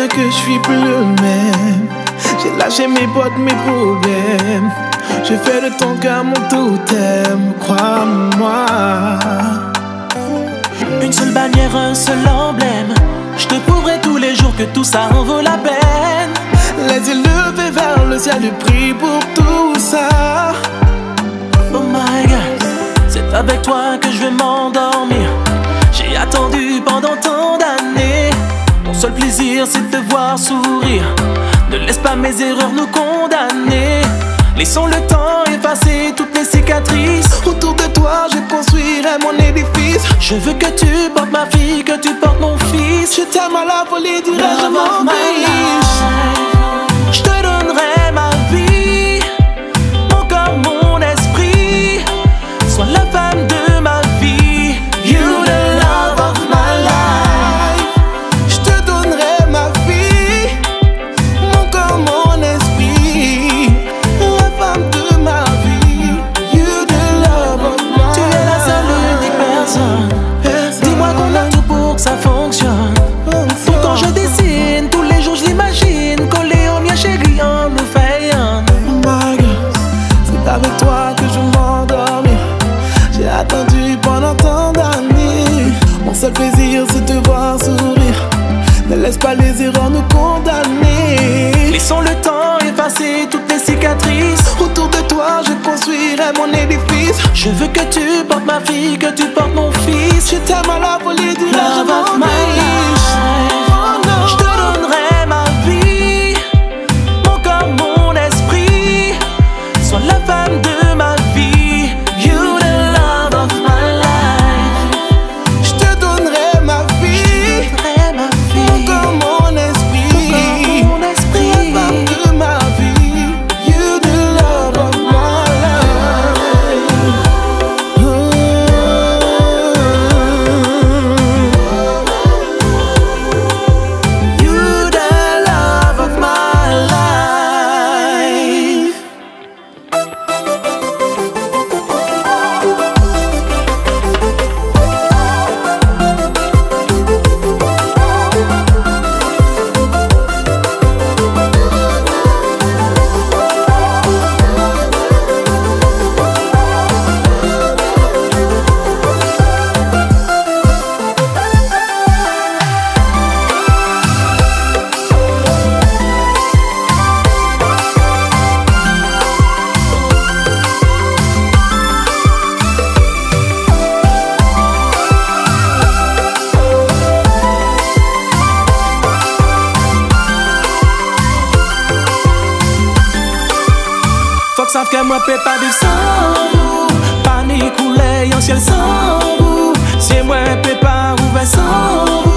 bien que je suis plus le même. J'ai lâché mes potes, mes problèmes. Je fais de ton cœur mon totem, crois-moi. Une seule bannière, un seul emblème. Je te prouverai tous les jours que tout ça en vaut la peine. Les yeux levés vers le ciel, je prie pour tout ça. Oh my God, c'est avec toi que je vais m'endormir. J'ai attendu pendant tant d'années. Mon seul plaisir c'est de te voir sourire. Ne laisse pas mes erreurs nous condamner. Laissons le temps effacer toutes les cicatrices. Autour de toi je construirai mon édifice. Je veux que tu portes ma fille, que tu portes mon fils. Je t'aime à la folie du rêve, je m'en je te donnerai ma vie, mon corps, mon esprit. Sois la femme de ma vie. You the love of my life. Je te donnerai ma vie, mon corps, mon esprit. La femme de ma vie. You the love of my life. Tu es la seule unique personne. Dis-moi qu'on a tout pour que ça fonctionne. Pourtant je dessine, tous les jours je l'imagine. Collé au mien chéri, on nous fait un. Oh my God, c'est avec toi que je m'endormir. J'ai attendu pendant tant d'années. Mon seul plaisir c'est de te voir sourire. Ne laisse pas les erreurs nous condamner. Laissons le temps effacer toutes les cicatrices. Autour de toi je construirai mon édifice. Je veux que tu portes ma fille, que tu portes mon fils. Je t'aime à la folie du rêve, je Love of m'en my life. Je te donnerai ma vie, mon corps, mon esprit. Sois la femme de ma vie. You the love of my life. Je te donnerai ma vie, mon corps, mon esprit. Mon esprit. La femme de ma vie. You the love of my life. You the love of my life. Faut que savent que moi peux pas vivre sans vous. Pas ni couler en ciel sans vous. C'est moi peux pas ouvrir sans vous.